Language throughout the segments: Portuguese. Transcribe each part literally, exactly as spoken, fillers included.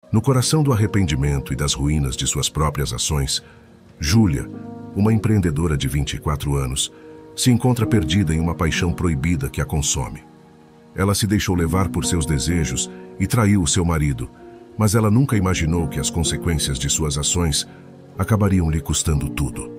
No coração do arrependimento e das ruínas de suas próprias ações, Júlia, uma empreendedora de vinte e quatro anos, se encontra perdida em uma paixão proibida que a consome. Ela se deixou levar por seus desejos e traiu o seu marido, mas ela nunca imaginou que as consequências de suas ações acabariam lhe custando tudo.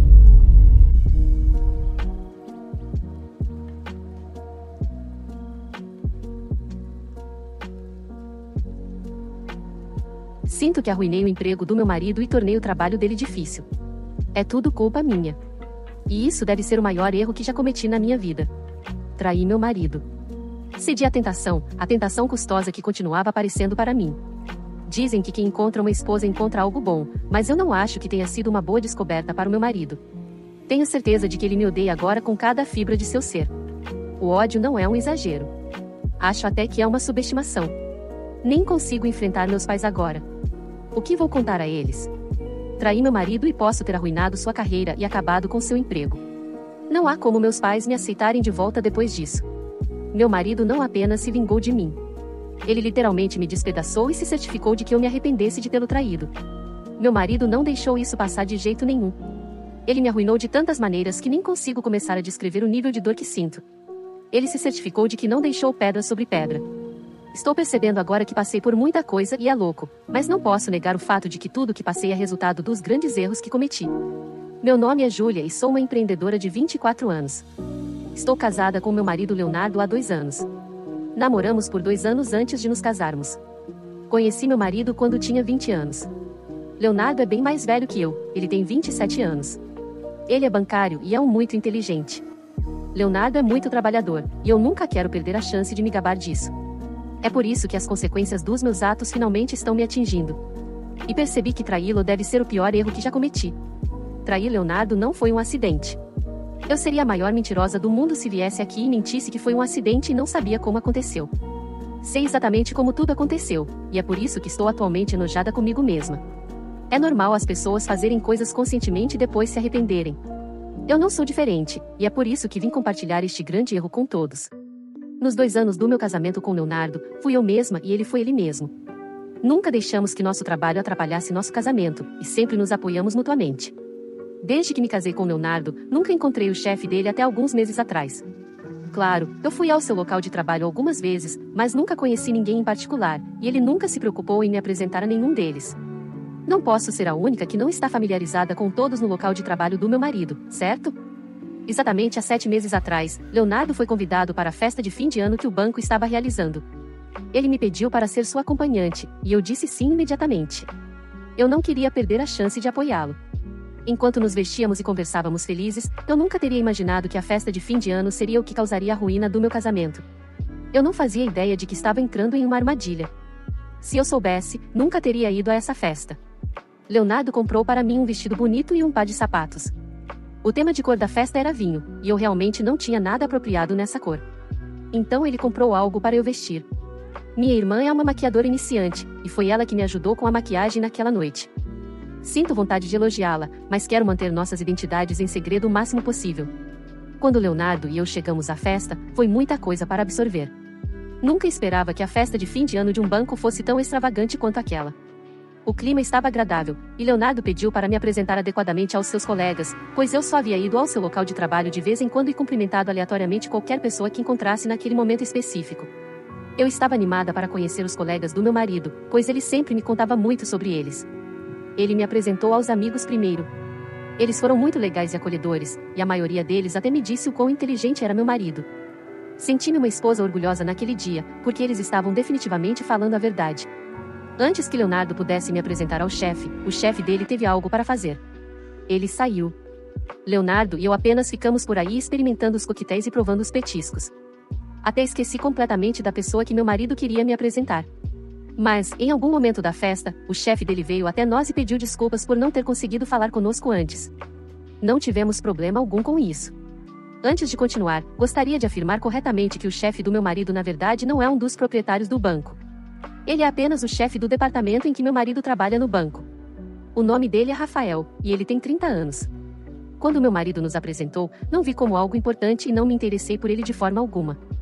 Sinto que arruinei o emprego do meu marido e tornei o trabalho dele difícil. É tudo culpa minha. E isso deve ser o maior erro que já cometi na minha vida. Traí meu marido. Cedi à tentação, a tentação custosa que continuava aparecendo para mim. Dizem que quem encontra uma esposa encontra algo bom, mas eu não acho que tenha sido uma boa descoberta para o meu marido. Tenho certeza de que ele me odeia agora com cada fibra de seu ser. O ódio não é um exagero. Acho até que é uma subestimação. Nem consigo enfrentar meus pais agora. O que vou contar a eles? Traí meu marido e posso ter arruinado sua carreira e acabado com seu emprego. Não há como meus pais me aceitarem de volta depois disso. Meu marido não apenas se vingou de mim. Ele literalmente me despedaçou e se certificou de que eu me arrependesse de tê-lo traído. Meu marido não deixou isso passar de jeito nenhum. Ele me arruinou de tantas maneiras que nem consigo começar a descrever o nível de dor que sinto. Ele se certificou de que não deixou pedra sobre pedra. Estou percebendo agora que passei por muita coisa e é louco, mas não posso negar o fato de que tudo que passei é resultado dos grandes erros que cometi. Meu nome é Júlia e sou uma empreendedora de vinte e quatro anos. Estou casada com meu marido Leonardo há dois anos. Namoramos por dois anos antes de nos casarmos. Conheci meu marido quando tinha vinte anos. Leonardo é bem mais velho que eu, ele tem vinte e sete anos. Ele é bancário e é um muito inteligente. Leonardo é muito trabalhador, e eu nunca quero perder a chance de me gabar disso. É por isso que as consequências dos meus atos finalmente estão me atingindo. E percebi que traí-lo deve ser o pior erro que já cometi. Trair Leonardo não foi um acidente. Eu seria a maior mentirosa do mundo se viesse aqui e mentisse que foi um acidente e não sabia como aconteceu. Sei exatamente como tudo aconteceu, e é por isso que estou atualmente enojada comigo mesma. É normal as pessoas fazerem coisas conscientemente e depois se arrependerem. Eu não sou diferente, e é por isso que vim compartilhar este grande erro com todos. Nos dois anos do meu casamento com Leonardo, fui eu mesma e ele foi ele mesmo. Nunca deixamos que nosso trabalho atrapalhasse nosso casamento, e sempre nos apoiamos mutuamente. Desde que me casei com Leonardo, nunca encontrei o chefe dele até alguns meses atrás. Claro, eu fui ao seu local de trabalho algumas vezes, mas nunca conheci ninguém em particular, e ele nunca se preocupou em me apresentar a nenhum deles. Não posso ser a única que não está familiarizada com todos no local de trabalho do meu marido, certo? Exatamente há sete meses atrás, Leonardo foi convidado para a festa de fim de ano que o banco estava realizando. Ele me pediu para ser sua acompanhante, e eu disse sim imediatamente. Eu não queria perder a chance de apoiá-lo. Enquanto nos vestíamos e conversávamos felizes, eu nunca teria imaginado que a festa de fim de ano seria o que causaria a ruína do meu casamento. Eu não fazia ideia de que estava entrando em uma armadilha. Se eu soubesse, nunca teria ido a essa festa. Leonardo comprou para mim um vestido bonito e um par de sapatos. O tema de cor da festa era vinho, e eu realmente não tinha nada apropriado nessa cor. Então ele comprou algo para eu vestir. Minha irmã é uma maquiadora iniciante, e foi ela que me ajudou com a maquiagem naquela noite. Sinto vontade de elogiá-la, mas quero manter nossas identidades em segredo o máximo possível. Quando Leonardo e eu chegamos à festa, foi muita coisa para absorver. Nunca esperava que a festa de fim de ano de um banco fosse tão extravagante quanto aquela. O clima estava agradável, e Leonardo pediu para me apresentar adequadamente aos seus colegas, pois eu só havia ido ao seu local de trabalho de vez em quando e cumprimentado aleatoriamente qualquer pessoa que encontrasse naquele momento específico. Eu estava animada para conhecer os colegas do meu marido, pois ele sempre me contava muito sobre eles. Ele me apresentou aos amigos primeiro. Eles foram muito legais e acolhedores, e a maioria deles até me disse o quão inteligente era meu marido. Senti-me uma esposa orgulhosa naquele dia, porque eles estavam definitivamente falando a verdade. Antes que Leonardo pudesse me apresentar ao chefe, o chefe dele teve algo para fazer. Ele saiu. Leonardo e eu apenas ficamos por aí experimentando os coquetéis e provando os petiscos. Até esqueci completamente da pessoa que meu marido queria me apresentar. Mas, em algum momento da festa, o chefe dele veio até nós e pediu desculpas por não ter conseguido falar conosco antes. Não tivemos problema algum com isso. Antes de continuar, gostaria de afirmar corretamente que o chefe do meu marido na verdade não é um dos proprietários do banco. Ele é apenas o chefe do departamento em que meu marido trabalha no banco. O nome dele é Rafael, e ele tem trinta anos. Quando meu marido nos apresentou, não vi como algo importante e não me interessei por ele de forma alguma.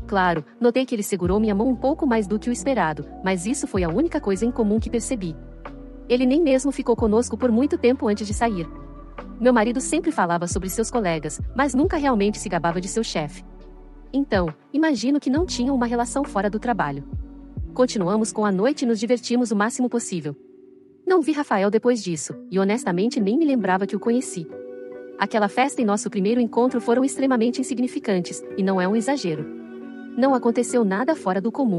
Claro, notei que ele segurou minha mão um pouco mais do que o esperado, mas isso foi a única coisa em comum que percebi. Ele nem mesmo ficou conosco por muito tempo antes de sair. Meu marido sempre falava sobre seus colegas, mas nunca realmente se gabava de seu chefe. Então, imagino que não tinham uma relação fora do trabalho. Continuamos com a noite e nos divertimos o máximo possível. Não vi Rafael depois disso, e honestamente nem me lembrava que o conheci. Aquela festa e nosso primeiro encontro foram extremamente insignificantes, e não é um exagero. Não aconteceu nada fora do comum.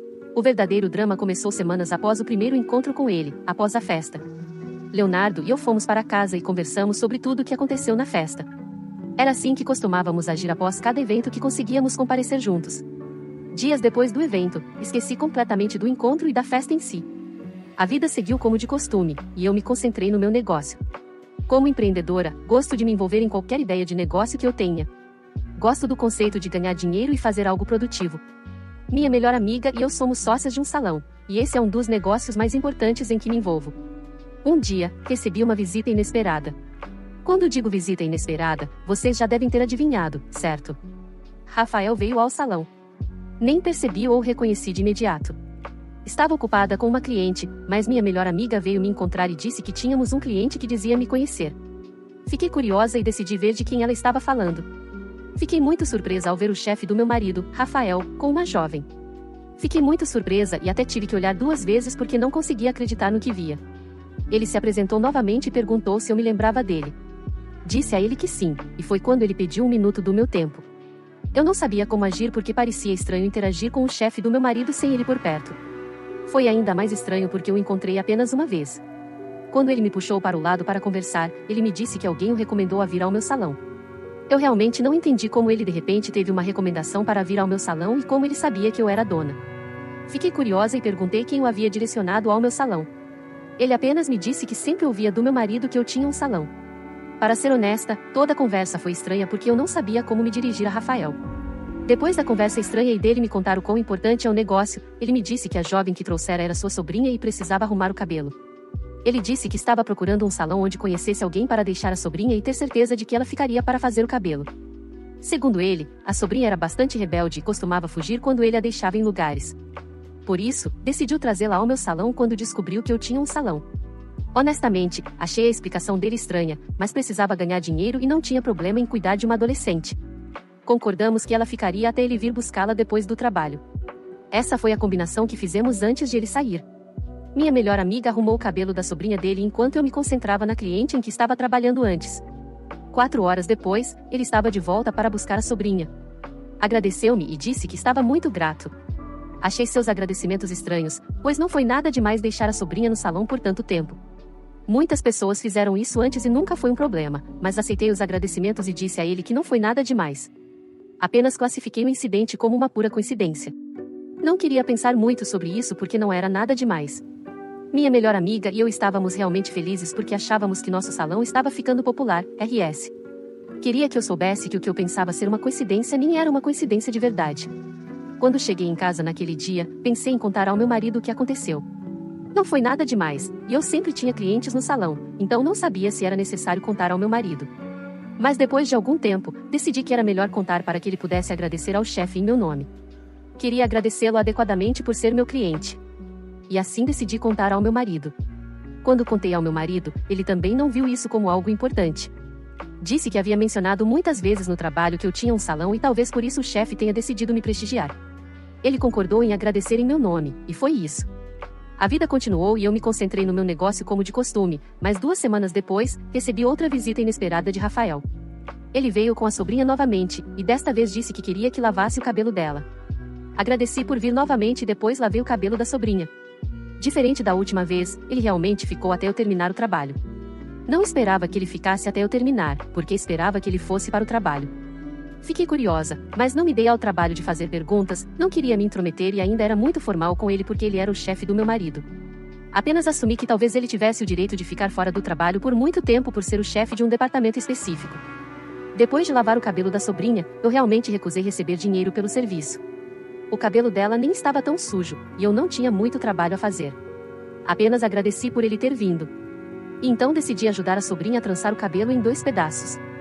O verdadeiro drama começou semanas após o primeiro encontro com ele, após a festa. Leonardo e eu fomos para casa e conversamos sobre tudo o que aconteceu na festa. Era assim que costumávamos agir após cada evento que conseguíamos comparecer juntos. Dias depois do evento, esqueci completamente do encontro e da festa em si. A vida seguiu como de costume, e eu me concentrei no meu negócio. Como empreendedora, gosto de me envolver em qualquer ideia de negócio que eu tenha. Gosto do conceito de ganhar dinheiro e fazer algo produtivo. Minha melhor amiga e eu somos sócias de um salão, e esse é um dos negócios mais importantes em que me envolvo. Um dia, recebi uma visita inesperada. Quando digo visita inesperada, vocês já devem ter adivinhado, certo? Rafael veio ao salão. Nem percebi ou reconheci de imediato. Estava ocupada com uma cliente, mas minha melhor amiga veio me encontrar e disse que tínhamos um cliente que dizia me conhecer. Fiquei curiosa e decidi ver de quem ela estava falando. Fiquei muito surpresa ao ver o chefe do meu marido, Rafael, com uma jovem. Fiquei muito surpresa e até tive que olhar duas vezes porque não conseguia acreditar no que via. Ele se apresentou novamente e perguntou se eu me lembrava dele. Disse a ele que sim, e foi quando ele pediu um minuto do meu tempo. Eu não sabia como agir porque parecia estranho interagir com o chefe do meu marido sem ele por perto. Foi ainda mais estranho porque o encontrei apenas uma vez. Quando ele me puxou para o lado para conversar, ele me disse que alguém o recomendou a vir ao meu salão. Eu realmente não entendi como ele de repente teve uma recomendação para vir ao meu salão e como ele sabia que eu era dona. Fiquei curiosa e perguntei quem o havia direcionado ao meu salão. Ele apenas me disse que sempre ouvia do meu marido que eu tinha um salão. Para ser honesta, toda a conversa foi estranha porque eu não sabia como me dirigir a Rafael. Depois da conversa estranha e dele me contar o quão importante é o negócio, ele me disse que a jovem que trouxera era sua sobrinha e precisava arrumar o cabelo. Ele disse que estava procurando um salão onde conhecesse alguém para deixar a sobrinha e ter certeza de que ela ficaria para fazer o cabelo. Segundo ele, a sobrinha era bastante rebelde e costumava fugir quando ele a deixava em lugares. Por isso, decidiu trazê-la ao meu salão quando descobriu que eu tinha um salão. Honestamente, achei a explicação dele estranha, mas precisava ganhar dinheiro e não tinha problema em cuidar de uma adolescente. Concordamos que ela ficaria até ele vir buscá-la depois do trabalho. Essa foi a combinação que fizemos antes de ele sair. Minha melhor amiga arrumou o cabelo da sobrinha dele enquanto eu me concentrava na cliente em que estava trabalhando antes. Quatro horas depois, ele estava de volta para buscar a sobrinha. Agradeceu-me e disse que estava muito grato. Achei seus agradecimentos estranhos, pois não foi nada demais deixar a sobrinha no salão por tanto tempo. Muitas pessoas fizeram isso antes e nunca foi um problema, mas aceitei os agradecimentos e disse a ele que não foi nada demais. Apenas classifiquei o incidente como uma pura coincidência. Não queria pensar muito sobre isso porque não era nada demais. Minha melhor amiga e eu estávamos realmente felizes porque achávamos que nosso salão estava ficando popular, R S. Queria que eu soubesse que o que eu pensava ser uma coincidência nem era uma coincidência de verdade. Quando cheguei em casa naquele dia, pensei em contar ao meu marido o que aconteceu. Não foi nada demais, e eu sempre tinha clientes no salão, então não sabia se era necessário contar ao meu marido. Mas depois de algum tempo, decidi que era melhor contar para que ele pudesse agradecer ao chefe em meu nome. Queria agradecê-lo adequadamente por ser meu cliente. E assim decidi contar ao meu marido. Quando contei ao meu marido, ele também não viu isso como algo importante. Disse que havia mencionado muitas vezes no trabalho que eu tinha um salão e talvez por isso o chefe tenha decidido me prestigiar. Ele concordou em agradecer em meu nome, e foi isso. A vida continuou e eu me concentrei no meu negócio como de costume, mas duas semanas depois, recebi outra visita inesperada de Rafael. Ele veio com a sobrinha novamente, e desta vez disse que queria que lavasse o cabelo dela. Agradeci por vir novamente e depois lavei o cabelo da sobrinha. Diferente da última vez, ele realmente ficou até eu terminar o trabalho. Não esperava que ele ficasse até eu terminar, porque esperava que ele fosse para o trabalho. Fiquei curiosa, mas não me dei ao trabalho de fazer perguntas, não queria me intrometer e ainda era muito formal com ele porque ele era o chefe do meu marido. Apenas assumi que talvez ele tivesse o direito de ficar fora do trabalho por muito tempo por ser o chefe de um departamento específico. Depois de lavar o cabelo da sobrinha, eu realmente recusei receber dinheiro pelo serviço. O cabelo dela nem estava tão sujo, e eu não tinha muito trabalho a fazer. Apenas agradeci por ele ter vindo. E então decidi ajudar a sobrinha a trançar o cabelo em dois pedaços.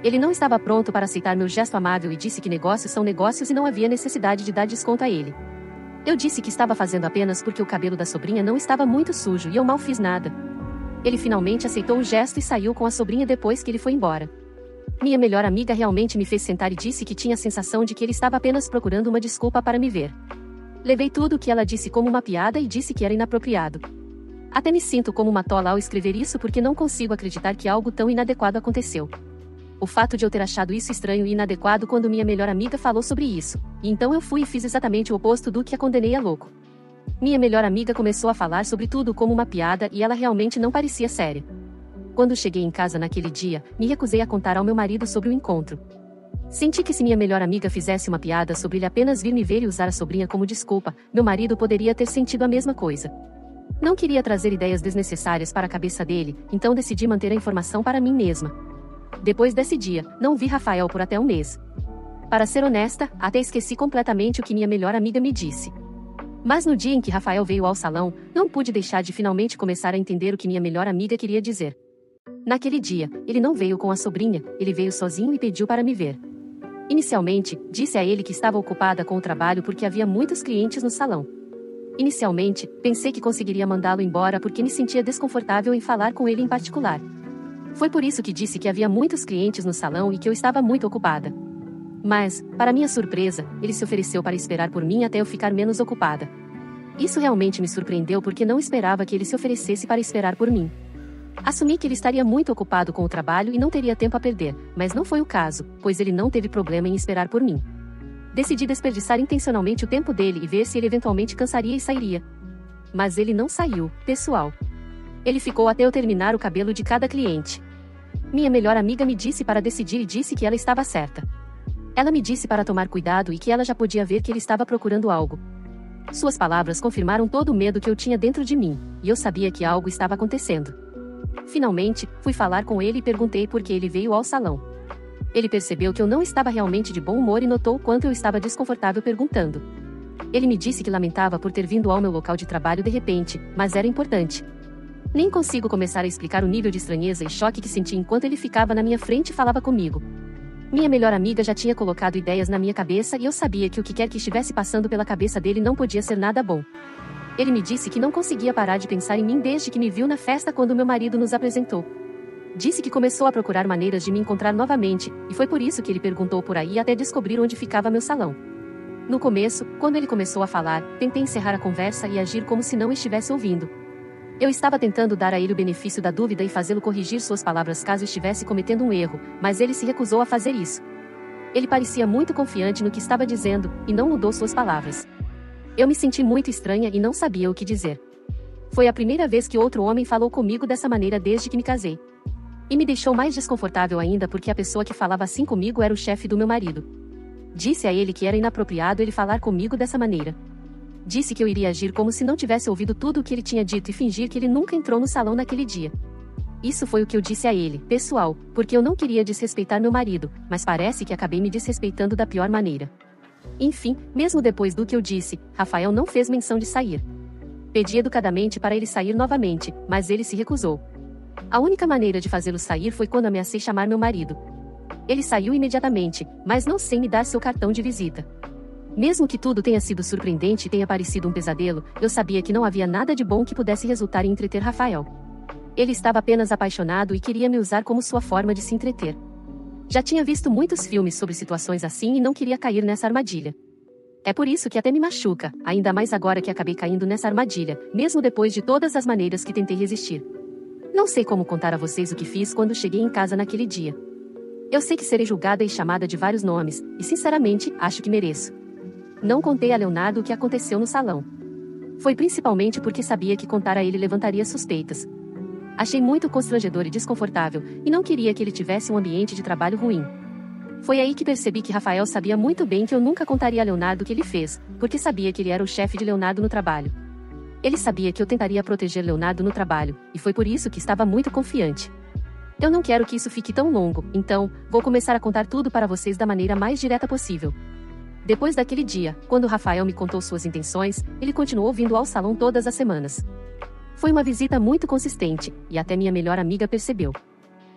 Ele não estava pronto para aceitar meu gesto amável e disse que negócios são negócios e não havia necessidade de dar desconto a ele. Eu disse que estava fazendo apenas porque o cabelo da sobrinha não estava muito sujo e eu mal fiz nada. Ele finalmente aceitou o gesto e saiu com a sobrinha depois que ele foi embora. Minha melhor amiga realmente me fez sentar e disse que tinha a sensação de que ele estava apenas procurando uma desculpa para me ver. Levei tudo o que ela disse como uma piada e disse que era inapropriado. Até me sinto como uma tola ao escrever isso porque não consigo acreditar que algo tão inadequado aconteceu. O fato de eu ter achado isso estranho e inadequado quando minha melhor amiga falou sobre isso, e então eu fui e fiz exatamente o oposto do que a condenei a louco. Minha melhor amiga começou a falar sobre tudo como uma piada e ela realmente não parecia séria. Quando cheguei em casa naquele dia, me recusei a contar ao meu marido sobre o encontro. Senti que se minha melhor amiga fizesse uma piada sobre ele apenas vir me ver e usar a sobrinha como desculpa, meu marido poderia ter sentido a mesma coisa. Não queria trazer ideias desnecessárias para a cabeça dele, então decidi manter a informação para mim mesma. Depois desse dia, não vi Rafael por até um mês. Para ser honesta, até esqueci completamente o que minha melhor amiga me disse. Mas no dia em que Rafael veio ao salão, não pude deixar de finalmente começar a entender o que minha melhor amiga queria dizer. Naquele dia, ele não veio com a sobrinha, ele veio sozinho e pediu para me ver. Inicialmente, disse a ele que estava ocupada com o trabalho porque havia muitos clientes no salão. Inicialmente, pensei que conseguiria mandá-lo embora porque me sentia desconfortável em falar com ele em particular. Foi por isso que disse que havia muitos clientes no salão e que eu estava muito ocupada. Mas, para minha surpresa, ele se ofereceu para esperar por mim até eu ficar menos ocupada. Isso realmente me surpreendeu porque não esperava que ele se oferecesse para esperar por mim. Assumi que ele estaria muito ocupado com o trabalho e não teria tempo a perder, mas não foi o caso, pois ele não teve problema em esperar por mim. Decidi desperdiçar intencionalmente o tempo dele e ver se ele eventualmente cansaria e sairia. Mas ele não saiu, pessoal. Ele ficou até eu terminar o cabelo de cada cliente. Minha melhor amiga me disse para decidir e disse que ela estava certa. Ela me disse para tomar cuidado e que ela já podia ver que ele estava procurando algo. Suas palavras confirmaram todo o medo que eu tinha dentro de mim, e eu sabia que algo estava acontecendo. Finalmente, fui falar com ele e perguntei por que ele veio ao salão. Ele percebeu que eu não estava realmente de bom humor e notou o quanto eu estava desconfortável perguntando. Ele me disse que lamentava por ter vindo ao meu local de trabalho de repente, mas era importante. Nem consigo começar a explicar o nível de estranheza e choque que senti enquanto ele ficava na minha frente e falava comigo. Minha melhor amiga já tinha colocado ideias na minha cabeça e eu sabia que o que quer que estivesse passando pela cabeça dele não podia ser nada bom. Ele me disse que não conseguia parar de pensar em mim desde que me viu na festa quando meu marido nos apresentou. Disse que começou a procurar maneiras de me encontrar novamente, e foi por isso que ele perguntou por aí até descobrir onde ficava meu salão. No começo, quando ele começou a falar, tentei encerrar a conversa e agir como se não estivesse ouvindo. Eu estava tentando dar a ele o benefício da dúvida e fazê-lo corrigir suas palavras caso estivesse cometendo um erro, mas ele se recusou a fazer isso. Ele parecia muito confiante no que estava dizendo, e não mudou suas palavras. Eu me senti muito estranha e não sabia o que dizer. Foi a primeira vez que outro homem falou comigo dessa maneira desde que me casei. E me deixou mais desconfortável ainda porque a pessoa que falava assim comigo era o chefe do meu marido. Disse a ele que era inapropriado ele falar comigo dessa maneira. Disse que eu iria agir como se não tivesse ouvido tudo o que ele tinha dito e fingir que ele nunca entrou no salão naquele dia. Isso foi o que eu disse a ele, pessoal, porque eu não queria desrespeitar meu marido, mas parece que acabei me desrespeitando da pior maneira. Enfim, mesmo depois do que eu disse, Rafael não fez menção de sair. Pedi educadamente para ele sair novamente, mas ele se recusou. A única maneira de fazê-lo sair foi quando ameacei chamar meu marido. Ele saiu imediatamente, mas não sem me dar seu cartão de visita. Mesmo que tudo tenha sido surpreendente e tenha parecido um pesadelo, eu sabia que não havia nada de bom que pudesse resultar em entreter Rafael. Ele estava apenas apaixonado e queria me usar como sua forma de se entreter. Já tinha visto muitos filmes sobre situações assim e não queria cair nessa armadilha. É por isso que até me machuca, ainda mais agora que acabei caindo nessa armadilha, mesmo depois de todas as maneiras que tentei resistir. Não sei como contar a vocês o que fiz quando cheguei em casa naquele dia. Eu sei que serei julgada e chamada de vários nomes, e sinceramente, acho que mereço. Não contei a Leonardo o que aconteceu no salão. Foi principalmente porque sabia que contar a ele levantaria suspeitas. Achei muito constrangedor e desconfortável, e não queria que ele tivesse um ambiente de trabalho ruim. Foi aí que percebi que Rafael sabia muito bem que eu nunca contaria a Leonardo o que ele fez, porque sabia que ele era o chefe de Leonardo no trabalho. Ele sabia que eu tentaria proteger Leonardo no trabalho, e foi por isso que estava muito confiante. Eu não quero que isso fique tão longo, então, vou começar a contar tudo para vocês da maneira mais direta possível. Depois daquele dia, quando Rafael me contou suas intenções, ele continuou vindo ao salão todas as semanas. Foi uma visita muito consistente, e até minha melhor amiga percebeu.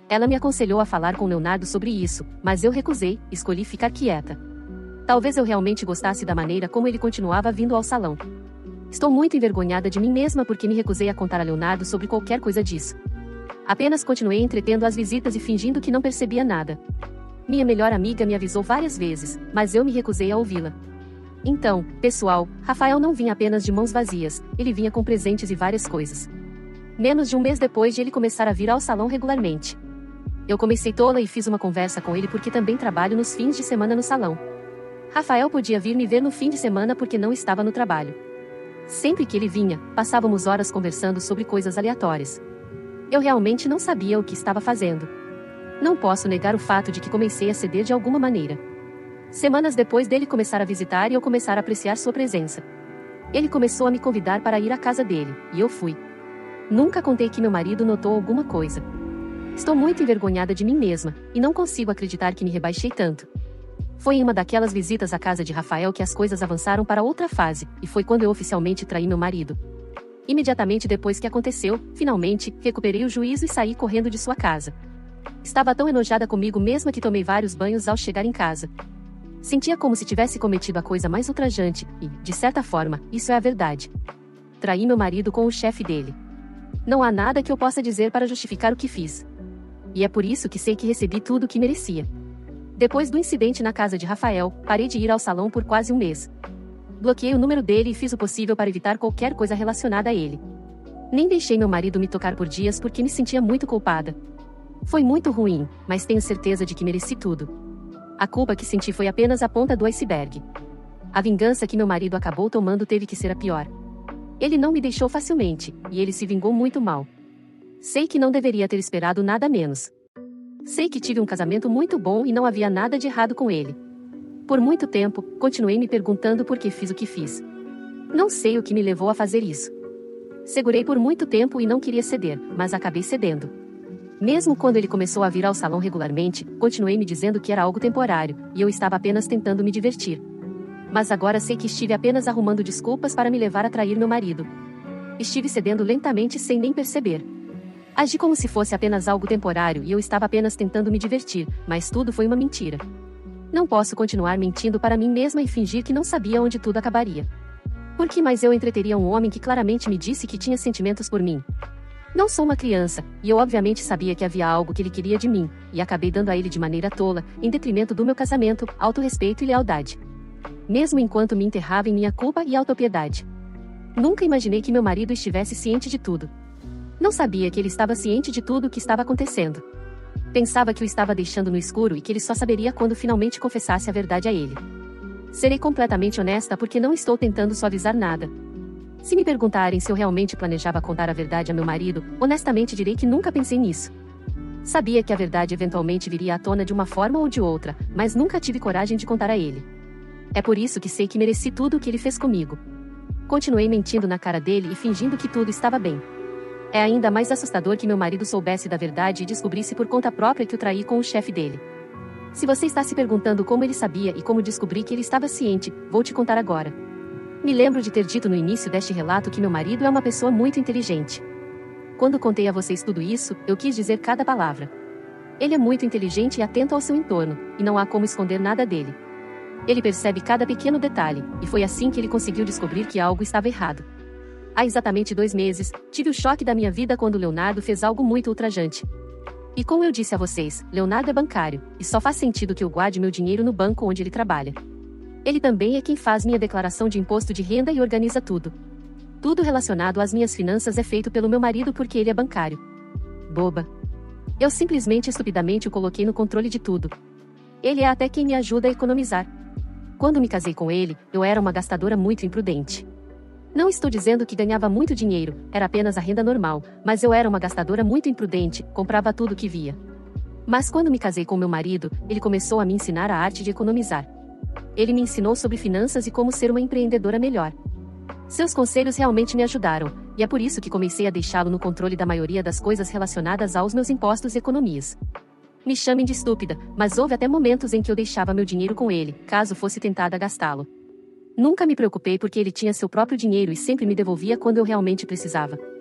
Ela me aconselhou a falar com Leonardo sobre isso, mas eu recusei, escolhi ficar quieta. Talvez eu realmente gostasse da maneira como ele continuava vindo ao salão. Estou muito envergonhada de mim mesma porque me recusei a contar a Leonardo sobre qualquer coisa disso. Apenas continuei entretendo as visitas e fingindo que não percebia nada. Minha melhor amiga me avisou várias vezes, mas eu me recusei a ouvi-la. Então, pessoal, Rafael não vinha apenas de mãos vazias, ele vinha com presentes e várias coisas. Menos de um mês depois de ele começar a vir ao salão regularmente. Eu comecei tola e fiz uma conversa com ele porque também trabalho nos fins de semana no salão. Rafael podia vir me ver no fim de semana porque não estava no trabalho. Sempre que ele vinha, passávamos horas conversando sobre coisas aleatórias. Eu realmente não sabia o que estava fazendo. Não posso negar o fato de que comecei a ceder de alguma maneira. Semanas depois dele começar a visitar e eu começar a apreciar sua presença. Ele começou a me convidar para ir à casa dele, e eu fui. Nunca contei que meu marido notou alguma coisa. Estou muito envergonhada de mim mesma, e não consigo acreditar que me rebaixei tanto. Foi em uma daquelas visitas à casa de Rafael que as coisas avançaram para outra fase, e foi quando eu oficialmente traí meu marido. Imediatamente depois que aconteceu, finalmente, recuperei o juízo e saí correndo de sua casa. Estava tão enojada comigo mesma que tomei vários banhos ao chegar em casa. Sentia como se tivesse cometido a coisa mais ultrajante, e, de certa forma, isso é a verdade. Traí meu marido com o chefe dele. Não há nada que eu possa dizer para justificar o que fiz. E é por isso que sei que recebi tudo o que merecia. Depois do incidente na casa de Rafael, parei de ir ao salão por quase um mês. Bloqueei o número dele e fiz o possível para evitar qualquer coisa relacionada a ele. Nem deixei meu marido me tocar por dias porque me sentia muito culpada. Foi muito ruim, mas tenho certeza de que mereci tudo. A culpa que senti foi apenas a ponta do iceberg. A vingança que meu marido acabou tomando teve que ser a pior. Ele não me deixou facilmente, e ele se vingou muito mal. Sei que não deveria ter esperado nada menos. Sei que tive um casamento muito bom e não havia nada de errado com ele. Por muito tempo, continuei me perguntando por que fiz o que fiz. Não sei o que me levou a fazer isso. Segurei por muito tempo e não queria ceder, mas acabei cedendo. Mesmo quando ele começou a vir ao salão regularmente, continuei me dizendo que era algo temporário, e eu estava apenas tentando me divertir. Mas agora sei que estive apenas arrumando desculpas para me levar a trair meu marido. Estive cedendo lentamente sem nem perceber. Agi como se fosse apenas algo temporário e eu estava apenas tentando me divertir, mas tudo foi uma mentira. Não posso continuar mentindo para mim mesma e fingir que não sabia onde tudo acabaria. Por que mais eu entreteria um homem que claramente me disse que tinha sentimentos por mim? Não sou uma criança, e eu obviamente sabia que havia algo que ele queria de mim, e acabei dando a ele de maneira tola, em detrimento do meu casamento, autorrespeito e lealdade. Mesmo enquanto me enterrava em minha culpa e autopiedade. Nunca imaginei que meu marido estivesse ciente de tudo. Não sabia que ele estava ciente de tudo o que estava acontecendo. Pensava que o estava deixando no escuro e que ele só saberia quando finalmente confessasse a verdade a ele. Serei completamente honesta porque não estou tentando suavizar nada. Se me perguntarem se eu realmente planejava contar a verdade a meu marido, honestamente direi que nunca pensei nisso. Sabia que a verdade eventualmente viria à tona de uma forma ou de outra, mas nunca tive coragem de contar a ele. É por isso que sei que mereci tudo o que ele fez comigo. Continuei mentindo na cara dele e fingindo que tudo estava bem. É ainda mais assustador que meu marido soubesse da verdade e descobrisse por conta própria que o traí com o chefe dele. Se você está se perguntando como ele sabia e como descobri que ele estava ciente, vou te contar agora. Me lembro de ter dito no início deste relato que meu marido é uma pessoa muito inteligente. Quando contei a vocês tudo isso, eu quis dizer cada palavra. Ele é muito inteligente e atento ao seu entorno, e não há como esconder nada dele. Ele percebe cada pequeno detalhe, e foi assim que ele conseguiu descobrir que algo estava errado. Há exatamente dois meses, tive o choque da minha vida quando Leonardo fez algo muito ultrajante. E como eu disse a vocês, Leonardo é bancário, e só faz sentido que eu guarde meu dinheiro no banco onde ele trabalha. Ele também é quem faz minha declaração de imposto de renda e organiza tudo. Tudo relacionado às minhas finanças é feito pelo meu marido porque ele é bancário. Boba. Eu simplesmente estupidamente o coloquei no controle de tudo. Ele é até quem me ajuda a economizar. Quando me casei com ele, eu era uma gastadora muito imprudente. Não estou dizendo que ganhava muito dinheiro, era apenas a renda normal, mas eu era uma gastadora muito imprudente, comprava tudo que via. Mas quando me casei com meu marido, ele começou a me ensinar a arte de economizar. Ele me ensinou sobre finanças e como ser uma empreendedora melhor. Seus conselhos realmente me ajudaram, e é por isso que comecei a deixá-lo no controle da maioria das coisas relacionadas aos meus impostos e economias. Me chamem de estúpida, mas houve até momentos em que eu deixava meu dinheiro com ele, caso fosse tentada a gastá-lo. Nunca me preocupei porque ele tinha seu próprio dinheiro e sempre me devolvia quando eu realmente precisava.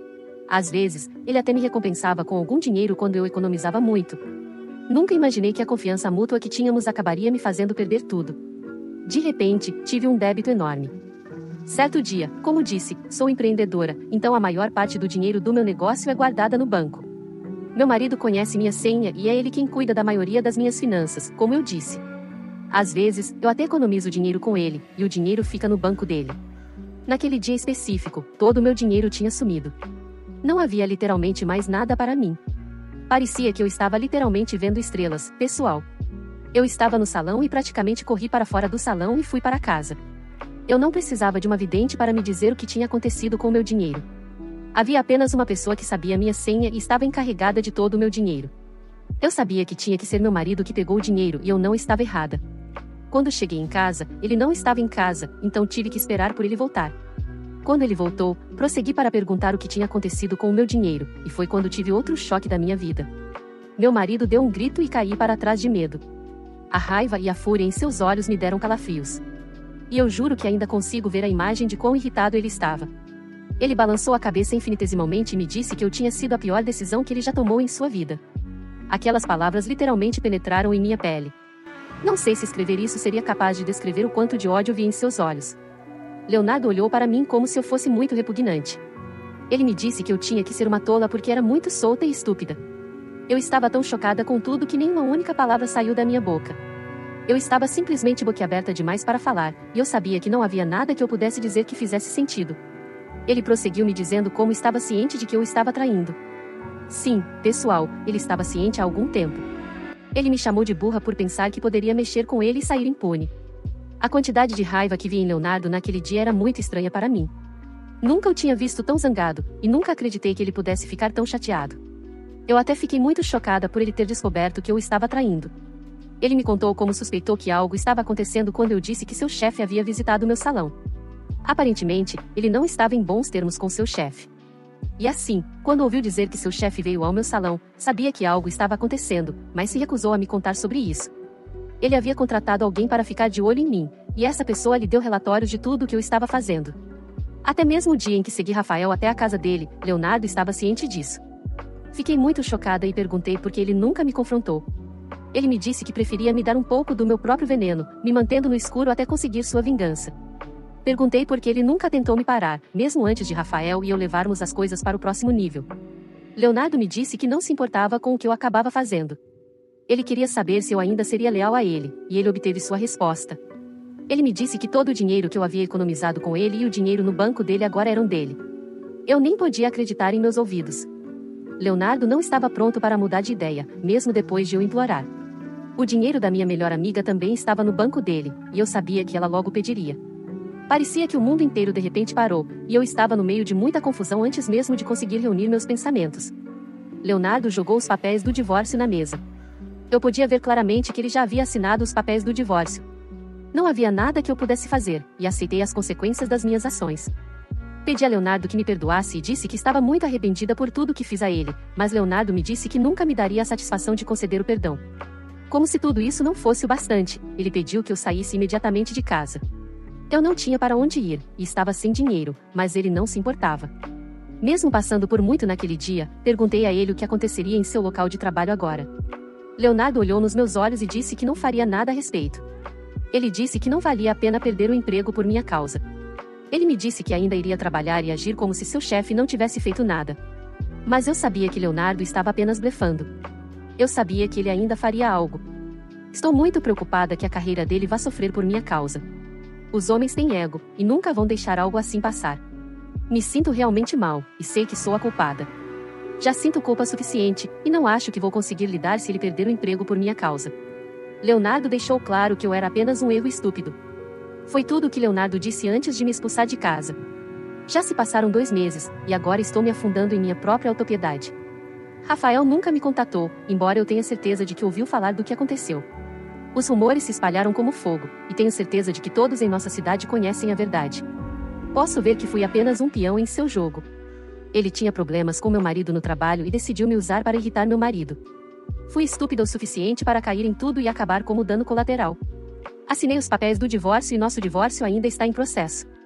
Às vezes, ele até me recompensava com algum dinheiro quando eu economizava muito. Nunca imaginei que a confiança mútua que tínhamos acabaria me fazendo perder tudo. De repente, tive um débito enorme. Certo dia, como disse, sou empreendedora, então a maior parte do dinheiro do meu negócio é guardada no banco. Meu marido conhece minha senha e é ele quem cuida da maioria das minhas finanças, como eu disse. Às vezes, eu até economizo dinheiro com ele, e o dinheiro fica no banco dele. Naquele dia específico, todo o meu dinheiro tinha sumido. Não havia literalmente mais nada para mim. Parecia que eu estava literalmente vendo estrelas, pessoal. Eu estava no salão e praticamente corri para fora do salão e fui para casa. Eu não precisava de uma vidente para me dizer o que tinha acontecido com o meu dinheiro. Havia apenas uma pessoa que sabia minha senha e estava encarregada de todo o meu dinheiro. Eu sabia que tinha que ser meu marido que pegou o dinheiro e eu não estava errada. Quando cheguei em casa, ele não estava em casa, então tive que esperar por ele voltar. Quando ele voltou, prossegui para perguntar o que tinha acontecido com o meu dinheiro, e foi quando tive outro choque da minha vida. Meu marido deu um grito e caí para trás de medo. A raiva e a fúria em seus olhos me deram calafrios. E eu juro que ainda consigo ver a imagem de quão irritado ele estava. Ele balançou a cabeça infinitesimalmente e me disse que eu tinha sido a pior decisão que ele já tomou em sua vida. Aquelas palavras literalmente penetraram em minha pele. Não sei se escrever isso seria capaz de descrever o quanto de ódio vi em seus olhos. Leonardo olhou para mim como se eu fosse muito repugnante. Ele me disse que eu tinha que ser uma tola porque era muito solta e estúpida. Eu estava tão chocada com tudo que nem uma única palavra saiu da minha boca. Eu estava simplesmente boquiaberta demais para falar, e eu sabia que não havia nada que eu pudesse dizer que fizesse sentido. Ele prosseguiu me dizendo como estava ciente de que eu estava traindo. Sim, pessoal, ele estava ciente há algum tempo. Ele me chamou de burra por pensar que poderia mexer com ele e sair impune. A quantidade de raiva que vi em Leonardo naquele dia era muito estranha para mim. Nunca o tinha visto tão zangado, e nunca acreditei que ele pudesse ficar tão chateado. Eu até fiquei muito chocada por ele ter descoberto que eu estava traindo. Ele me contou como suspeitou que algo estava acontecendo quando eu disse que seu chefe havia visitado meu salão. Aparentemente, ele não estava em bons termos com seu chefe. E assim, quando ouviu dizer que seu chefe veio ao meu salão, sabia que algo estava acontecendo, mas se recusou a me contar sobre isso. Ele havia contratado alguém para ficar de olho em mim, e essa pessoa lhe deu relatórios de tudo o que eu estava fazendo. Até mesmo o dia em que segui Rafael até a casa dele, Leonardo estava ciente disso. Fiquei muito chocada e perguntei por que ele nunca me confrontou. Ele me disse que preferia me dar um pouco do meu próprio veneno, me mantendo no escuro até conseguir sua vingança. Perguntei por que ele nunca tentou me parar, mesmo antes de Rafael e eu levarmos as coisas para o próximo nível. Leonardo me disse que não se importava com o que eu acabava fazendo. Ele queria saber se eu ainda seria leal a ele, e ele obteve sua resposta. Ele me disse que todo o dinheiro que eu havia economizado com ele e o dinheiro no banco dele agora eram dele. Eu nem podia acreditar em meus ouvidos. Leonardo não estava pronto para mudar de ideia, mesmo depois de eu implorar. O dinheiro da minha melhor amiga também estava no banco dele, e eu sabia que ela logo pediria. Parecia que o mundo inteiro de repente parou, e eu estava no meio de muita confusão antes mesmo de conseguir reunir meus pensamentos. Leonardo jogou os papéis do divórcio na mesa. Eu podia ver claramente que ele já havia assinado os papéis do divórcio. Não havia nada que eu pudesse fazer, e aceitei as consequências das minhas ações. Pedi a Leonardo que me perdoasse e disse que estava muito arrependida por tudo que fiz a ele, mas Leonardo me disse que nunca me daria a satisfação de conceder o perdão. Como se tudo isso não fosse o bastante, ele pediu que eu saísse imediatamente de casa. Eu não tinha para onde ir, e estava sem dinheiro, mas ele não se importava. Mesmo passando por muito naquele dia, perguntei a ele o que aconteceria em seu local de trabalho agora. Leonardo olhou nos meus olhos e disse que não faria nada a respeito. Ele disse que não valia a pena perder o emprego por minha causa. Ele me disse que ainda iria trabalhar e agir como se seu chefe não tivesse feito nada. Mas eu sabia que Leonardo estava apenas blefando. Eu sabia que ele ainda faria algo. Estou muito preocupada que a carreira dele vá sofrer por minha causa. Os homens têm ego, e nunca vão deixar algo assim passar. Me sinto realmente mal, e sei que sou a culpada. Já sinto culpa suficiente, e não acho que vou conseguir lidar se ele perder o emprego por minha causa. Leonardo deixou claro que eu era apenas um erro estúpido. Foi tudo o que Leonardo disse antes de me expulsar de casa. Já se passaram dois meses, e agora estou me afundando em minha própria autopiedade. Rafael nunca me contatou, embora eu tenha certeza de que ouviu falar do que aconteceu. Os rumores se espalharam como fogo, e tenho certeza de que todos em nossa cidade conhecem a verdade. Posso ver que fui apenas um peão em seu jogo. Ele tinha problemas com meu marido no trabalho e decidiu me usar para irritar meu marido. Fui estúpida o suficiente para cair em tudo e acabar como dano colateral. Assinei os papéis do divórcio e nosso divórcio ainda está em processo.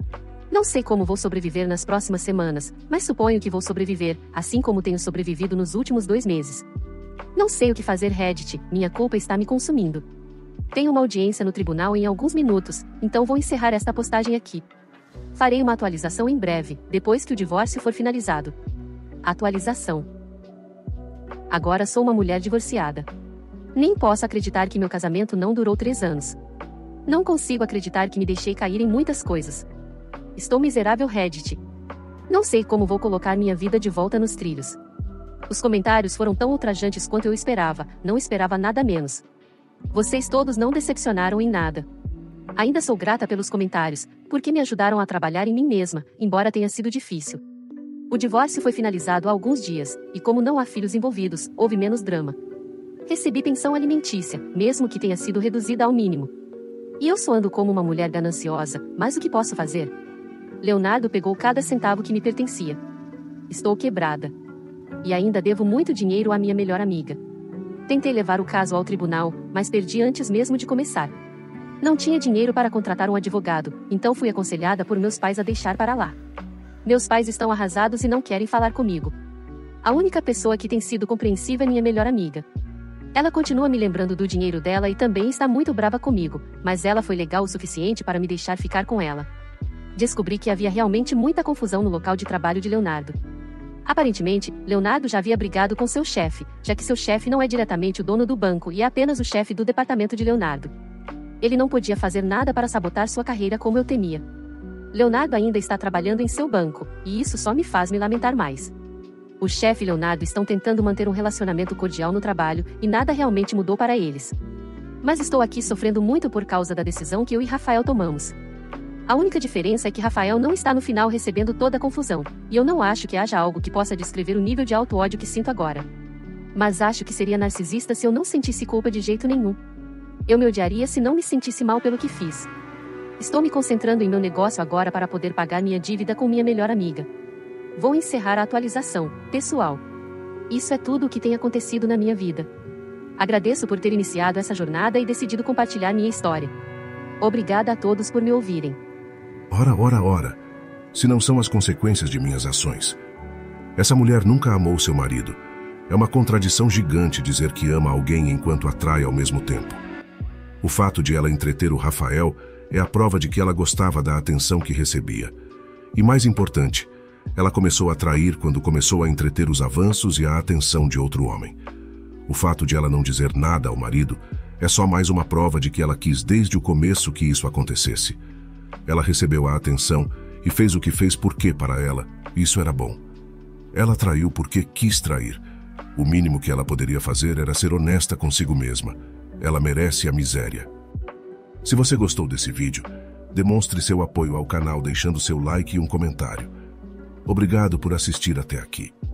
Não sei como vou sobreviver nas próximas semanas, mas suponho que vou sobreviver, assim como tenho sobrevivido nos últimos dois meses. Não sei o que fazer, Reddit, minha culpa está me consumindo. Tenho uma audiência no tribunal em alguns minutos, então vou encerrar esta postagem aqui. Farei uma atualização em breve, depois que o divórcio for finalizado. Atualização. Agora sou uma mulher divorciada. Nem posso acreditar que meu casamento não durou três anos. Não consigo acreditar que me deixei cair em muitas coisas. Estou miserável, Reddit. Não sei como vou colocar minha vida de volta nos trilhos. Os comentários foram tão ultrajantes quanto eu esperava, não esperava nada menos. Vocês todos não decepcionaram em nada. Ainda sou grata pelos comentários, porque me ajudaram a trabalhar em mim mesma, embora tenha sido difícil. O divórcio foi finalizado há alguns dias, e como não há filhos envolvidos, houve menos drama. Recebi pensão alimentícia, mesmo que tenha sido reduzida ao mínimo. E eu soando como uma mulher gananciosa, mas o que posso fazer? Leonardo pegou cada centavo que me pertencia. Estou quebrada. E ainda devo muito dinheiro à minha melhor amiga. Tentei levar o caso ao tribunal, mas perdi antes mesmo de começar. Não tinha dinheiro para contratar um advogado, então fui aconselhada por meus pais a deixar para lá. Meus pais estão arrasados e não querem falar comigo. A única pessoa que tem sido compreensiva é minha melhor amiga. Ela continua me lembrando do dinheiro dela e também está muito brava comigo, mas ela foi legal o suficiente para me deixar ficar com ela. Descobri que havia realmente muita confusão no local de trabalho de Leonardo. Aparentemente, Leonardo já havia brigado com seu chefe, já que seu chefe não é diretamente o dono do banco e é apenas o chefe do departamento de Leonardo. Ele não podia fazer nada para sabotar sua carreira como eu temia. Leonardo ainda está trabalhando em seu banco, e isso só me faz me lamentar mais. O chefe e Leonardo estão tentando manter um relacionamento cordial no trabalho, e nada realmente mudou para eles. Mas estou aqui sofrendo muito por causa da decisão que eu e Rafael tomamos. A única diferença é que Rafael não está no final recebendo toda a confusão, e eu não acho que haja algo que possa descrever o nível de auto-ódio que sinto agora. Mas acho que seria narcisista se eu não sentisse culpa de jeito nenhum. Eu me odiaria se não me sentisse mal pelo que fiz. Estou me concentrando em meu negócio agora para poder pagar minha dívida com minha melhor amiga. Vou encerrar a atualização, pessoal. Isso é tudo o que tem acontecido na minha vida. Agradeço por ter iniciado essa jornada e decidido compartilhar minha história. Obrigada a todos por me ouvirem. Ora, ora, ora. Se não são as consequências de minhas ações. Essa mulher nunca amou seu marido. É uma contradição gigante dizer que ama alguém enquanto atrai ao mesmo tempo. O fato de ela entreter o Rafael é a prova de que ela gostava da atenção que recebia. E mais importante, ela começou a trair quando começou a entreter os avanços e a atenção de outro homem. O fato de ela não dizer nada ao marido é só mais uma prova de que ela quis desde o começo que isso acontecesse. Ela recebeu a atenção e fez o que fez porque, para ela, isso era bom. Ela traiu porque quis trair. O mínimo que ela poderia fazer era ser honesta consigo mesma. Ela merece a miséria. Se você gostou desse vídeo, demonstre seu apoio ao canal deixando seu like e um comentário. Obrigado por assistir até aqui.